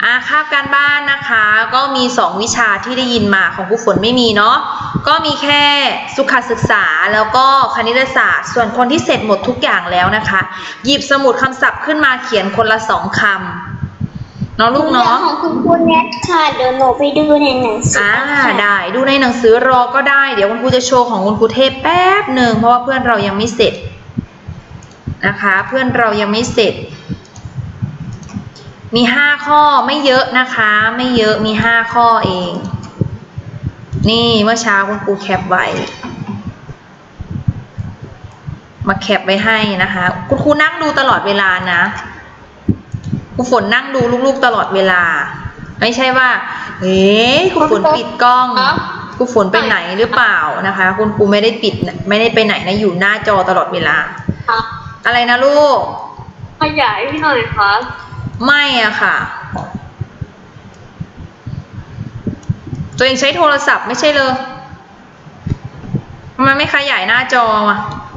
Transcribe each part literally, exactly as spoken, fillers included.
อ่าคาบการบ้านนะคะก็มีสองวิชาที่ได้ยินมาของครูฝนไม่มีเนาะก็มีแค่สุขศึกษาแล้วก็คณิตศาสตร์ส่วนคนที่เสร็จหมดทุกอย่างแล้วนะคะหยิบสมุดคำศัพท์ขึ้นมาเขียนคนละสองคำเนาะลูกเนาะของคุณครูแนทค่ะเดี๋ยวหนูไปดูในหนังสืออ่าได้ดูในหนังสือรอก็ได้เดี๋ยวคุณครูจะโชว์ของคุณครูเทพแป๊บหนึ่งเพราะว่าเพื่อนเรายังไม่เสร็จนะคะเพื่อนเรายังไม่เสร็จมีห้าข้อไม่เยอะนะคะไม่เยอะมีห้าข้อเองนี่เมื่อเช้าคุณครูแคปไว้มาแคปไว้ให้นะคะคุณครูนั่งดูตลอดเวลานะครูฝนนั่งดูลูกๆตลอดเวลาไม่ใช่ว่าเฮ้ยครูฝนปิดกล้องครูฝนไปไหนหรือเปล่านะคะคุณครูไม่ได้ปิดไม่ได้ไปไหนนะอยู่หน้าจอตลอดเวลาอะไรนะลูกขยายหน่อยครับไม่อะค่ะตัวเองใช้โทรศัพท์ไม่ใช่เลยมันไม่ขยายหน้าจออ่ะ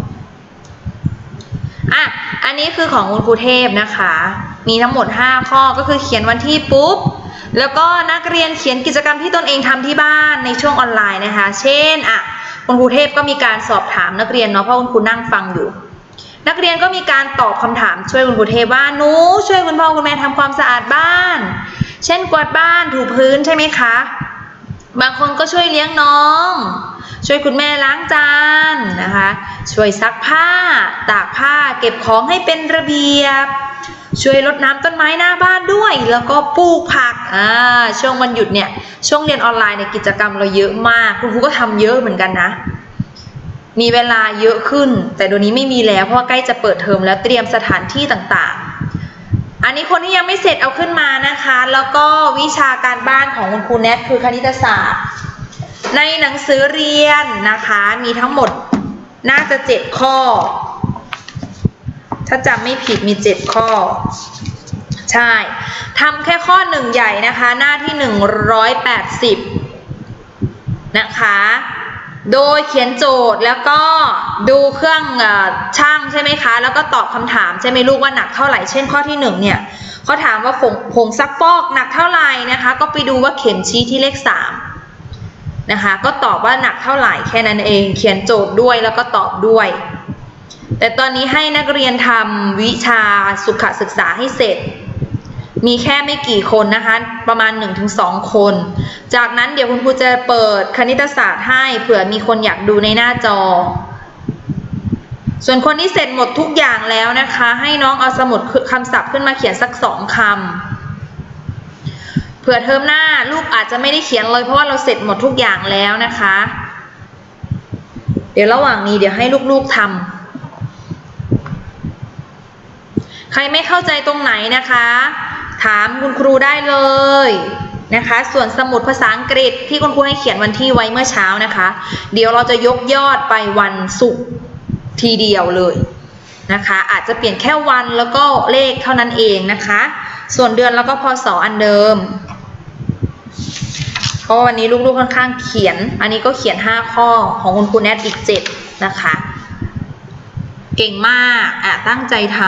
อ่ะอันนี้คือของคุณครูเทพนะคะมีทั้งหมดห้าข้อก็คือเขียนวันที่ปุ๊บแล้วก็นักเรียนเขียนกิจกรรมที่ตนเองทำที่บ้านในช่วงออนไลน์นะคะเช่นอ่ะคุณครูเทพก็มีการสอบถามนักเรียนเนาะเพราะคุณครูนั่งฟังอยู่นักเรียนก็มีการตอบคำถามช่วยคุณครูเทพว่าหนูช่วยคุณพ่อคุณแม่ทำความสะอาดบ้านเช่นกวาดบ้านถูพื้นใช่ไหมคะบางคนก็ช่วยเลี้ยงน้องช่วยคุณแม่ล้างจานนะคะช่วยซักผ้าตากผ้าเก็บของให้เป็นระเบียบช่วยรดน้ำต้นไม้หน้าบ้านด้วยแล้วก็ปลูกผักอ่าช่วงวันหยุดเนี่ยช่วงเรียนออนไลน์เนี่ยกิจกรรมเราเยอะมากคุณครูก็ทำเยอะเหมือนกันนะมีเวลาเยอะขึ้นแต่เดี๋ยวนี้ไม่มีแล้วเพราะว่าใกล้จะเปิดเทอมแล้วเตรียมสถานที่ต่างๆอันนี้คนที่ยังไม่เสร็จเอาขึ้นมานะคะแล้วก็วิชาการบ้านของคุณครูแนทคือคณิตศาสตร์ในหนังสือเรียนนะคะมีทั้งหมดน่าจะเจ็ดข้อถ้าจำไม่ผิดมีเจ็ดข้อใช่ทำแค่ข้อหนึ่งใหญ่นะคะหน้าที่หนึ่งร้อยแปดสิบนะคะโดยเขียนโจทย์แล้วก็ดูเครื่องช่างใช่ไหมคะแล้วก็ตอบคำถามใช่ไหมลูกว่าหนักเท่าไหร่เช่นข้อที่หนึ่งเนี่ยเขาถามว่าผงผงซักฟอกหนักเท่าไหร่นะคะก็ไปดูว่าเข็มชี้ที่เลขสามนะคะก็ตอบว่าหนักเท่าไหร่แค่นั้นเองเขียนโจทย์ด้วยแล้วก็ตอบด้วยแต่ตอนนี้ให้นักเรียนทำวิชาสุขศึกษาให้เสร็จมีแค่ไม่กี่คนนะคะประมาณ หนึ่งถึงสอง คนจากนั้นเดี๋ยวคุณครูจะเปิดคณิตศาสตร์ให้เผื่อมีคนอยากดูในหน้าจอส่วนคนที่เสร็จหมดทุกอย่างแล้วนะคะให้น้องเอาสมุดคำศัพท์ขึ้นมาเขียนสักสองคำเผื่อเทอมหน้าลูกอาจจะไม่ได้เขียนเลยเพราะว่าเราเสร็จหมดทุกอย่างแล้วนะคะเดี๋ยวระหว่างนี้เดี๋ยวให้ลูกๆทำใครไม่เข้าใจตรงไหนนะคะถามคุณครูได้เลยนะคะส่วนสมุดภาษาอังกฤษที่คุณครูให้เขียนวันที่ไว้เมื่อเช้านะคะเดี๋ยวเราจะยกยอดไปวันศุกร์ทีเดียวเลยนะคะอาจจะเปลี่ยนแค่วันแล้วก็เลขเท่านั้นเองนะคะส่วนเดือนแล้วก็พศอันเดิมเพราะวันนี้ลูกๆค่อนข้างเขียนอันนี้ก็เขียนห้าข้อของคุณครูแนทอีกเจ็ดนะคะเก่งมากอ่ะตั้งใจทำ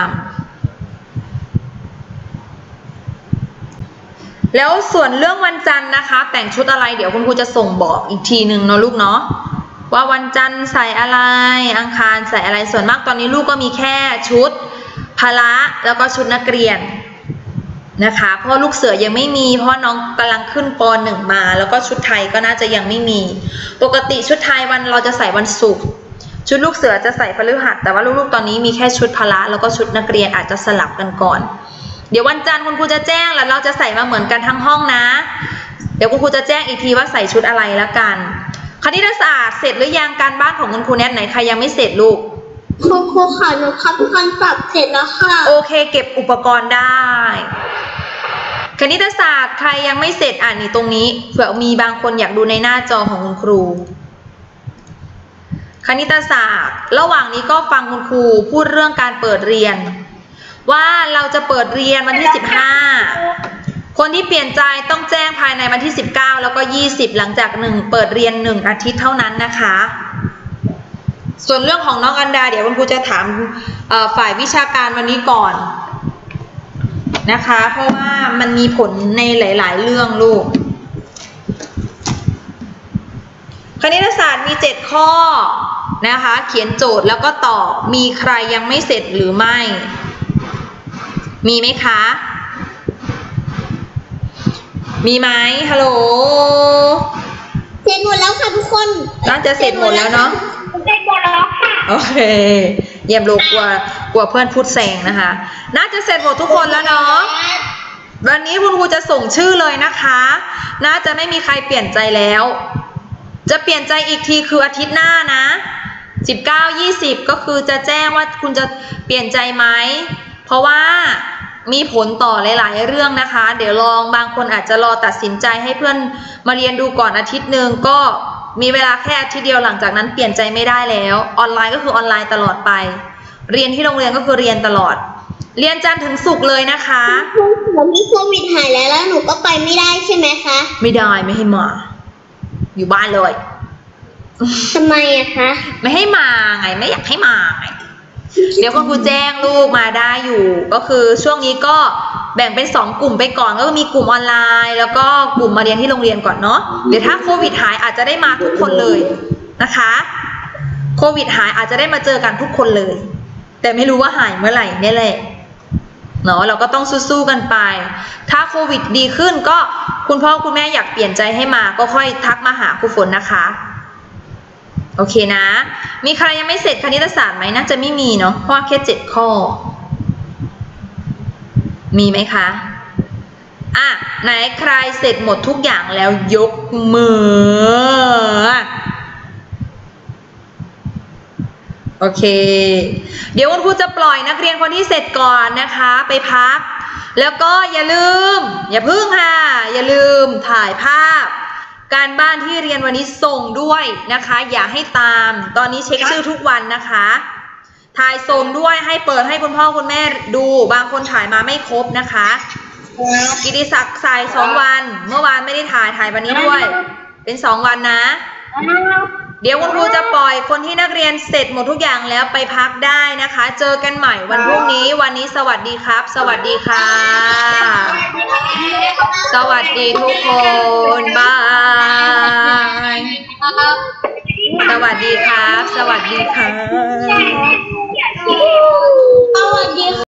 แล้วส่วนเรื่องวันจันทร์นะคะแต่งชุดอะไรเดี๋ยวคุณครูจะส่งบอกอีกทีหนึ่งเนาะลูกเนาะว่าวันจันทร์ใส่อะไรอังคารใส่อะไรส่วนมากตอนนี้ลูกก็มีแค่ชุดพละแล้วก็ชุดนักเรียนนะคะเพราะลูกเสือยังไม่มีเพราะน้องกำลังขึ้นป หนึ่งมาแล้วก็ชุดไทยก็น่าจะยังไม่มีปกติชุดไทยวันเราจะใส่วันศุกร์ชุดลูกเสือจะใส่พฤหัสแต่ว่าลูกๆตอนนี้มีแค่ชุดพละแล้วก็ชุดนักเรียนอาจจะสลับกันก่อนเดี๋ยววันจันทร์คุณครูจะแจ้งแล้วเราจะใส่มาเหมือนกันทั้งห้องนะเดี๋ยวคุณครูจะแจ้งอีกทีว่าใส่ชุดอะไรแล้วกันคณิตศาสตร์เสร็จหรือยังการบ้านของคุณครูแนทไหนใครยังไม่เสร็จลูกคุณครูค่ะหนูคัดคำศัพท์เสร็จแล้วค่ะโอเคเก็บอุปกรณ์ได้คณิตศาสตร์ใครยังไม่เสร็จอ่านนี่ตรงนี้เผื่อมีบางคนอยากดูในหน้าจอของคุณครูคณิตศาสตร์ระหว่างนี้ก็ฟังคุณครูพูดเรื่องการเปิดเรียนว่าเราจะเปิดเรียนวันที่สิบห้าคนที่เปลี่ยนใจต้องแจ้งภายในวันที่สิบเก้าแล้วก็ยี่สิบหลังจากหนึ่งเปิดเรียนหนึ่งอาทิตย์เท่านั้นนะคะส่วนเรื่องของน้องอันดาเดี๋ยวคุณครูจะถามฝ่ายวิชาการวันนี้ก่อนนะคะ เพราะว่ามันมีผลในหลายๆเรื่องลูกคณิตศาสตร์มีเจ็ดข้อนะคะเขียนโจทย์แล้วก็ตอบมีใครยังไม่เสร็จหรือไม่มีไหมคะมีไหมฮัลโหลเสร็จหมดแล้วค่ะทุกคนน่าจะเสร็จหมดแล้วเนาะเสร็จหมดแล้วค่ะโอเคเยี่ยมลูกกลัวกลัวเพื่อนพูดแซงนะคะน่าจะเสร็จหมดทุกคนแล้วเนาะวันนี้คุณครูจะส่งชื่อเลยนะคะน่าจะไม่มีใครเปลี่ยนใจแล้วจะเปลี่ยนใจอีกทีคืออาทิตย์หน้านะสิบเก้า ยี่สิบก็คือจะแจ้งว่าคุณจะเปลี่ยนใจไหมเพราะว่ามีผลต่อหลายๆเรื่องนะคะเดี๋ยวลองบางคนอาจจะรอตัดสินใจให้เพื่อนมาเรียนดูก่อนอาทิตย์หนึ่งก็มีเวลาแค่อาทิตย์เดียวหลังจากนั้นเปลี่ยนใจไม่ได้แล้วออนไลน์ก็คือออนไลน์ตลอดไปเรียนที่โรงเรียนก็คือเรียนตลอดเรียนจันทร์ถึงศุกร์เลยนะคะหนูมีโควิดหายแล้วแล้วหนูก็ไปไม่ได้ใช่ไหมคะไม่ได้ไม่ให้มาอยู่บ้านเลยทำไมอะคะไม่ให้มาไงไม่อยากให้มาไงเดี๋ยวคุณครูแจ้งลูกมาได้อยู่ก็คือช่วงนี้ก็แบ่งเป็นสองกลุ่มไปก่อนก็มีกลุ่มออนไลน์แล้วก็กลุ่มมาเรียนที่โรงเรียนก่อนเนาะเดี๋ยวถ้าโควิดหายอาจจะได้มาทุกคนเลยนะคะโควิดหายอาจจะได้มาเจอกันทุกคนเลยแต่ไม่รู้ว่าหายเมื่อไหร่นี่แหละเนาะเราก็ต้องสู้ๆกันไปถ้าโควิดดีขึ้นก็คุณพ่อคุณแม่อยากเปลี่ยนใจให้มาก็ค่อยทักมาหาครูฝนนะคะโอเคนะมีใครยังไม่เสร็จคณิตศาสตร์ไหมน่าจะไม่มีเนาะเพราะแค่เจ็ดข้อมีไหมคะอ่ะไหนใครเสร็จหมดทุกอย่างแล้วยกมือโอเคเดี๋ยวคุณครูจะปล่อยนักเรียนคนที่เสร็จก่อนนะคะไปพักแล้วก็อย่าลืมอย่าพึ่งค่ะอย่าลืมถ่ายภาพการบ้านที่เรียนวันนี้ส่งด้วยนะคะอย่าให้ตามตอนนี้เช็คชื่อทุกวันนะคะถ่ายส่งด้วยให้เปิดให้คุณพ่อคุณแม่ดูบางคนถ่ายมาไม่ครบนะคะกิติศักดิ์ใส่สองวันเมื่อวานไม่ได้ถ่ายถ่ายวันนี้ด้วยเป็นสองวันนะเดี๋ยวคุณครูจะปล่อยคนที่นักเรียนเสร็จหมดทุกอย่างแล้วไปพักได้นะคะเจอกันใหม่วันพรุ่งนี้วันนี้สวัสดีครับสวัสดีค่ะสวัสดีทุกคนบายสวัสดีครับสวัสดีค่ะสวัสดี